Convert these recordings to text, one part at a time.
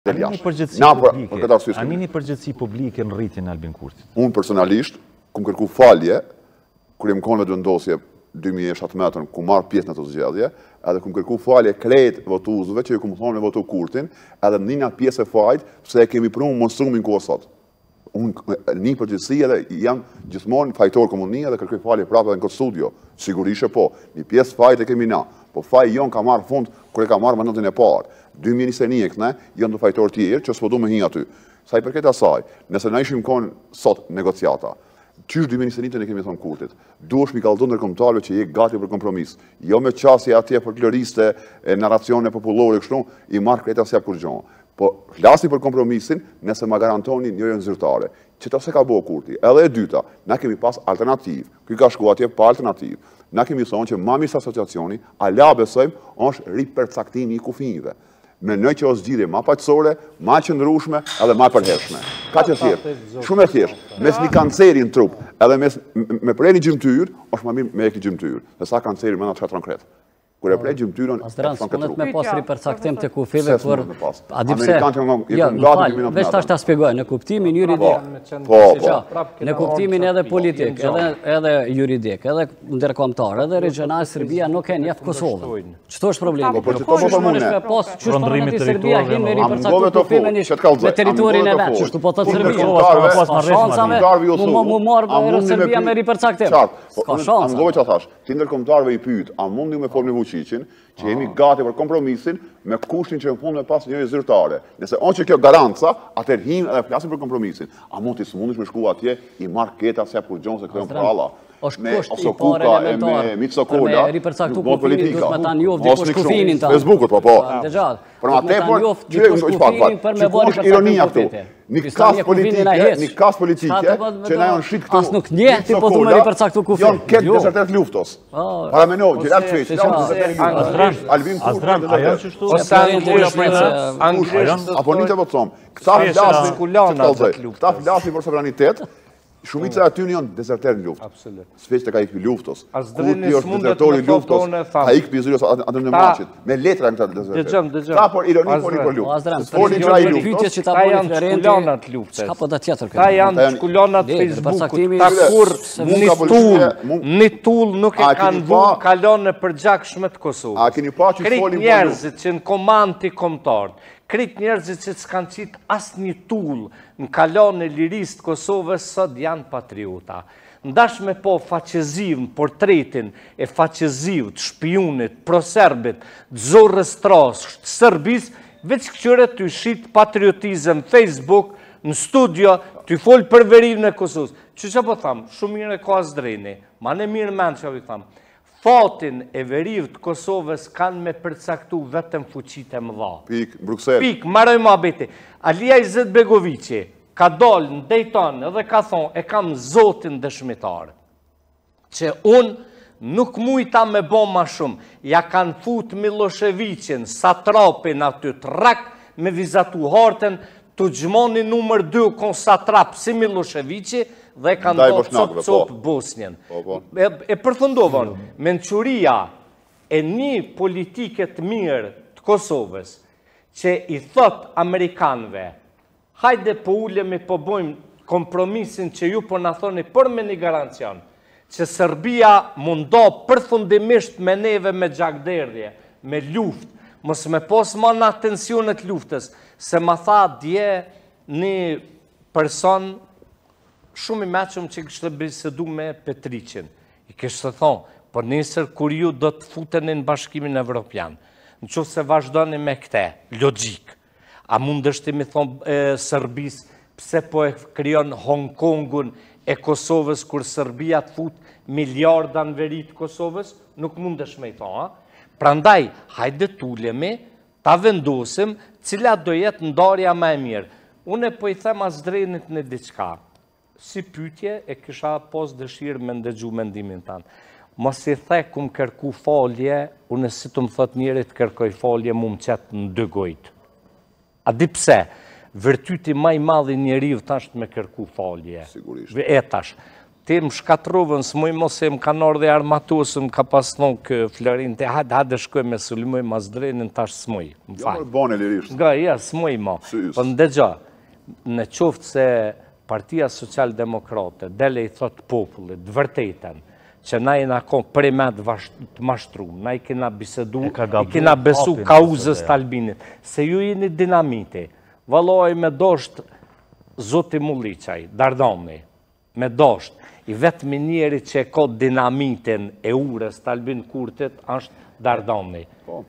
A një përgjithësi publike në rritjen e Albin Kurtit? Unë personalisht, kum kërku falje, kur jem konë me vendosje 2017 ku marrë pjesë në të zgjedhje, edhe kum kërku falje krejt votuesve që ju kum thonë me votu Kurtin, edhe një pjesë e fajt, pse e kemi prunë monstrumin ku osot. Unë një përgjithësi edhe jam gjithmonë fajtor komunia dhe kërkoj falje prapë edhe në këtë studio. Sigurisht po, një pjesë fajt e kemi na, po faj jon ka marrë fund kur e ka marrë mandatin e parë. 2021 këne, janë të fajtor tjerë që s'po du me hi aty. Sa i përket asaj, nëse na ishim konë sot negociata, qysh 2021 ne kemi thonë Kurtit, duhesh mi kallëzon ndërkombëtarëve që je gati për kompromis. Jo me qasje atje folkloriste, narracione popullore kështu, i marr kreta se kur gjon. Po flasni për kompromisin nëse ma garantoni njërin zyrtare. Që ta se ka bëu Kurti. Edhe e dyta, na kemi pas alternativë. Ky ka shkuar atje pa alternativë. Na kemi thonë që ma mirë asociacioni, ala besojmë, është ripercaktimi i kufive. Mendoj që o zgjidhje ma paqësore, ma qëndrueshme edhe ma përhershme. Ka që thjesht, shumë e thjesht, mes një kanceri në trup, edhe me prej një gjymtyr, është ma mirë me e këtë gjymtyr, dhe sa kanceri me në të shatron kretë. Kur e prej gjymtyrën, e shkon këtë trup. Me pas ripercaktim të kufive, për... A di pse? Veç tash ta shpjegoj, në kuptimin juridik, në kuptimin edhe politik, edhe juridik, edhe ndërkombëtar, edhe regional, Serbia nuk e njeh Kosovën. Çto është problemi? Po çto po punë? Qëndrimi Serbia hin me ripercaktim kufive me territorin e vet, çështu po thotë Serbia. Mu marr Serbia me ripercaktim. Ka shans. Angove çfarë thash? Ti ndërkombëtarëve i pyet, a mundi me formë Vučićin, që jemi gati për kompromisin me kushtin që në fund me pas njëri zyrtare. Nëse on që kjo garanca, atëherë him edhe flasim për kompromisin. A mund t'i smundish me shku atje, i marr keta se apo gjon se këto janë pralla. Me Osokuka e me Mitsokola, ripercaktu kufimin duhet me ta njoft dikush kufinin tonë. Facebookut, po. Për ma tepër, që është ironia këtu. Një kas politike që na janë shit këtu. As nuk njeh ti po thumë ripercaktu kufimin. Janë këtë desertet luftos. Para menoj, gjelat çeç. Albin Kurti, ajo çështu. Apo nitë po thon. Këta flasin për sovranitet. Shumica aty janë dezerterë në luftë. Absolut. S'veç të ka ikë luftos. Kurti është dezertori luftos, ka ikë pizurios atë në maqit. Me letra në këta dezerterë. Dëgjëm. Ta por ironi po një për luftë. Foli që ai luftos. Ta janë shkullonat luftës. Ka po da tjetër Ta janë shkullonat Facebookut. Ta kur një tull nuk e kanë vu kalon në përgjakshme të Kosovës. A keni pa që folin për njerëzit që në komand të kombëtarët. Kretë njerëzit që s'kanë qitë asë një tull në kalon e lirisë të Kosovës, sot janë patriota. Ndash me po faqeziv në portretin e faqeziv të shpionit, proserbit, të zorrës tras, të Sërbis, veç këqyre të shit patriotizm Facebook, në studio, të folë për verimin e Kosovës. Që po thamë, shumë mirë e ka Zdreni, ma në mirë menë që po thamë, fatin e veriv të Kosovës kanë me përcaktu vetëm fuqit e mëdha. Pik, Bruxelles. Pik, maroj ma beti. Alia Izetbegoviqi ka dollë në Dayton edhe ka thonë, e kam zotin dëshmitar, që unë nuk mujta me bo ma shumë, ja kanë fut Miloševiqin, satrapin aty të rak me vizatu hartën, të gjmoni numër 2 kon satrap si Miloševiqi, dhe kanë do cop Bosnjen. E përfundovën, menquria e një politiket mirë të Kosovës, që i thot Amerikanëve, hajde po ulemi po bojmë kompromisin që ju po në thoni për me një garancion, që Serbia mundo përfundimisht me neve me gjakderdhje, me luft, mos me pos ma në atencionet luftës, se ma tha dje një person shumë i meqëm që kështë bisedu me Petriqin. I kështë thonë, por nesër kur ju do të futeni në bashkimin evropian, në që se vazhdoni me këte, logik, a mund është mi thonë Sërbis, pse po e kryon Hong Kongun e Kosovës, kur Sërbia të fut miliarda në veri të Kosovës, nuk mund është me i thonë. Prandaj, hajde tullemi, ta vendosim, cila do jetë ndarja ma e mirë. Une po i them as Drenit në diçka. Si pytje e kisha pos dëshirë me ndëgju mendimin tanë. Mos i the kum kërku falje, unë si të më thot njerit kërkoj falje mu më qëtë në 2 gojtë. A di pse? Vërtyti maj madhi njeriv tash me kërku falje. Sigurisht. E tash. Ti më shkatrovën, së mëj mos e më kanë orë dhe armatosën, ka pas thonë kë Florin, te hajde shkoj me Sulimoj Mazdrenin, tash së mëj, më fajnë. Jo, bane lirisht. Nga, ja, së mëj ma. Po në dëgja, në qoftë se Partia Social-Demokrate dele i thotë popullit, vërtetën, që na i na konë premet të mashtrum, na i kena bisedu, i kena besu kauzës të Albinit, se ju jeni dinamiti, valoj me dosht Zoti Mulliqaj, Dardani, me dosht, i vetëmi njeri që e ka dinamitin e urës të Albin Kurtit, është Dardani.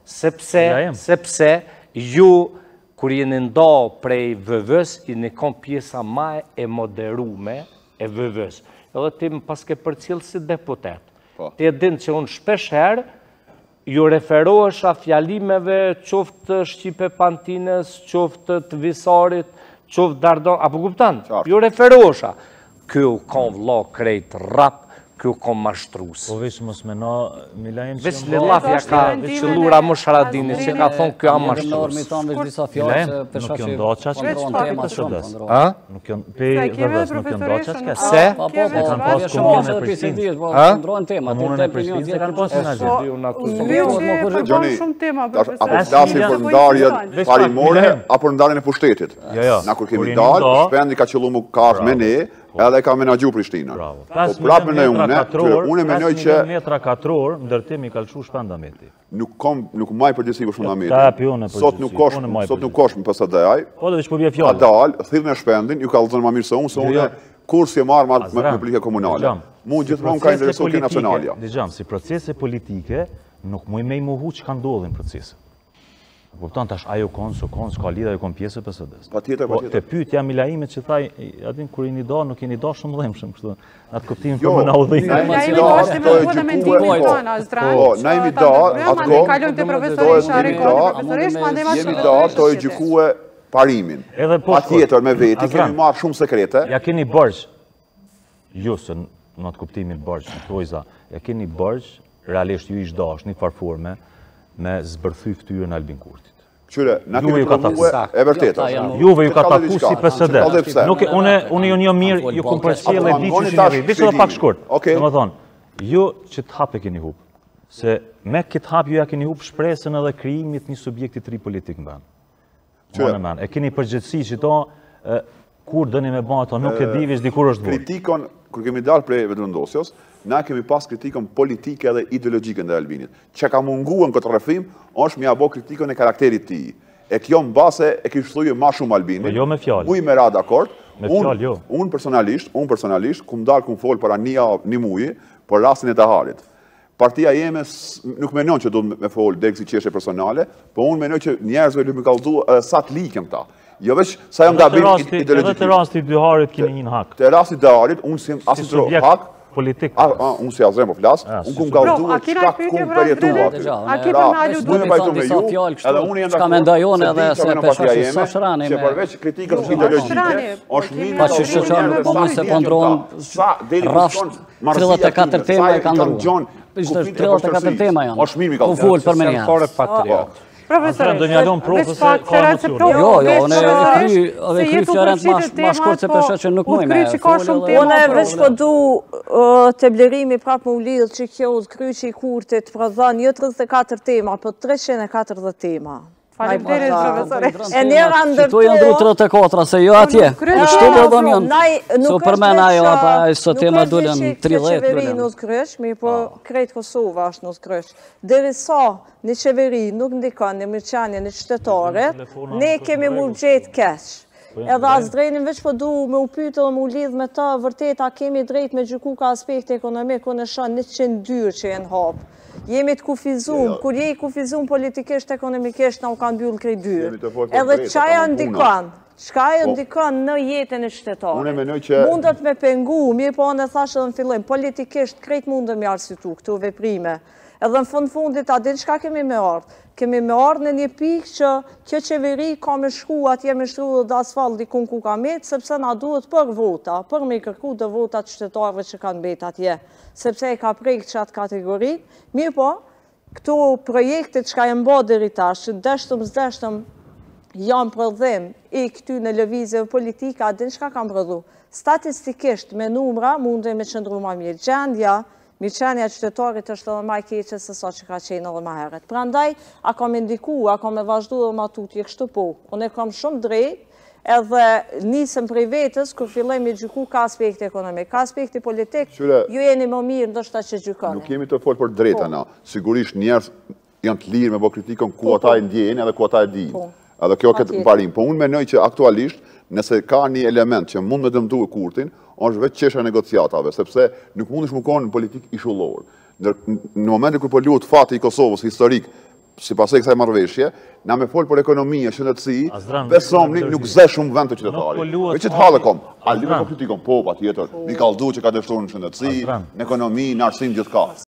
Sepse ju, kur jeni nda prej vëvës, i në kom pjesa ma e moderume e vëvës. Edhe ti më paske për cilë si deputet. Ti e din që unë shpesh herë, ju referohesh a fjalimeve qoftë Shqipe Pantines, qoftë të Visarit, qoftë Dardan, apo kuptan? Ju referohesh a. Kjo kanë vla krejt rap, kjo kanë mashtrus. Po veç mos me na, Milajem që... Veç Lillafja ka qëllura më Sharadini, që ka thonë kjo a mashtrus. Milajem, nuk jënë doqa që ka tema të shëdës. Nuk jënë, pe vërdës, nuk jënë doqa që ka se? E kanë pas komunën e Prishtinës. Komunën e Prishtinës e kanë pas në gjithë. Gjoni, apo flasin për ndarjen parimore, apo ndarjen e pushtetit. Na kur kemi dalë, shpendi ka qëllu mu kafë me ne, edhe ka menagju Prishtina. Po prapë me une menoj që... metra katror, ndërtimi ka lëshu shpendameti. Nuk maj përgjësi për shpendameti. Sot nuk kosh më PSD-aj, a dalë, thirën e shpendin, ju ka lëzën ma mirë se unë kur si e marë me plike komunale. Mu gjithmonë ka interesu ke nacionalja. Dijam, si procese politike, nuk muj me i muhu që ka ndodhin procese. Kupton tash ajo konë, s'ka lidha ajo konë pjesë e PSD-s. Patjetër. Te pyetja Milaimet që thaj, atin kur i një da, nuk i një da shumë dhemshëm, kështu. Atë kuptimin për më na udhëhin. Na imi da, ato e gjykue. Na imi da, ato e gjykue parimin. Patjetër me veti, kemi marrë shumë sekrete. Ja keni bërgj, ju se në atë kuptimin bërgj, në tojza, ja keni bërgj, realisht ju ish dash, një farforme, me zbërthy ftyrën Albin Kurtit. Qyre, na kemi provu e vërteta. Juve ju ka taku si PSD. Unë ju një mirë, ju kom përqel e di që që një rritë. Dhe pak shkurt. Në më thonë, ju që të hap e keni hup, se me këtë hap ju ja keni hup shpresën edhe krijimit një subjekti të ri politik në ben. E keni përgjithsi që to, kur dëni me ba ato, nuk e divish dikur është vërë. Kritikon, kur kemi dalë prej vetëvendosjes, na kemi pas kritikon politike dhe ideologjike ndaj Albinit. Që ka munguar në këtë rrëfim, është mi abo kritikon e karakterit ti. E kjo në base e kishë thujë ma shumë Albinit. Jo me fjallë. Uj me ra dakord. Me fjallë, jo. Unë personalisht, kum dalë kum folë para një muji, për rastin e të harit. Partia jeme nuk menon që do me folë dek si qeshe personale, po unë menon që njerëzve lu me kaldu sa të likëm ta. Jo veç sa jam gabim ideologjik. Edhe të rasti dy harit keni një hak. Të rasti dy harit, unë si asitro hak, politik. Unë si azrem po flas, unë kum kaldu çka kum përjetua. A ke për na alu duhet të thonë disa fjalë kështu. Çka mendojone edhe se peshë sa shrani me. Që përveç kritikës ideologjike, është mirë. Pa që shoqëron nuk mund se kontrollon sa deri rrafsh 34 tema e kanë ndruar. Ishte 34 tema janë. Është mirë mi kaldu. Po fol për më një. Profesor, do një adon provë se ka emocion. Jo, unë e kry fjarent ma shkort se pesha që nuk mëjme. Unë e veç po du të blerimi prapë më u lidhë që kjo kryqi i Kurtit pra dhanë jo 34 tema, po 340 tema. Faleminderit, profesore. E njëra ndër to janë du 34, se jo atje. Kështu do dhëm janë. So përmen ajo, apa së tema dullen 30 qeveri nuk krysh, mi po krejt Kosova është nuk krysh. Deri sa një qeveri nuk ndikon një mërqanje një qytetaret, ne kemi mu gjetë keq. Edhe as drejnin veç po du me u pytë dhe me u lidh me ta, vërtet a kemi drejt me gjyku ka aspekt ekonomik, unë e shanë 102 që jenë hapë. Jemi të kufizum, kur je i kufizum politikisht, ekonomikisht, na u kanë byllë krejt dyrë. Edhe qaja ndikon, qka ndikon në jetën e qytetarit. Mundet me pengu, mirë po në thashë edhe në fillim, politikisht krejt mundëm jarësitu këtu veprime. Edhe në fundit, a din qka kemi me ardhë? Kemi me ardhë në një pikë që kjo qeveri ka me shku, atje me shku dhe asfalt dikun ku ka metë, sepse na duhet për vota, për me kërku dhe votat qytetarëve që kanë betë atje, sepse e ka prejkë qatë kategorinë. Mirë po, këto projekte që ka e mba deri tash, që deshtëm janë prodhim i këty në lëvizjeve politika, din shka kam prodhu. Statistikisht me numra mundë me qëndru ma mirë. Mirëqenja qytetarit është edhe ma keqe se sa që ka qenë edhe ma heret. Pra ndaj, a kam indiku, a kam e vazhdu dhe ma tutje kështu po. Unë e kam shumë drejt, edhe nisëm prej vetës, kër filloj me gjyku ka aspekti ekonomik, ka aspekti politik, ju jeni më mirë ndoshta që gjykoni. Nuk jemi të folë për drejta na. Sigurisht njerës janë të lirë me bo kritikon ku ata e ndjenë edhe ku ata e dinë. Edhe kjo këtë parim. Po unë menoj që aktualisht, nëse ka një element që mund me dëmtu e kurtin, është veç qesha negociatave, sepse nuk mund është më konë në politik ishullor. Në momentin kër po luhet fati i Kosovës historik, si pasaj kësaj marrëveshje, na me folë për ekonomia, shëndetësi, besomni nuk zë shumë vend të qytetari. Veç që të halë kom, a libe po kritikon, po, pa tjetër, një kaldu që ka dështuar në shëndetësi, në ekonomi, në arsim gjithka.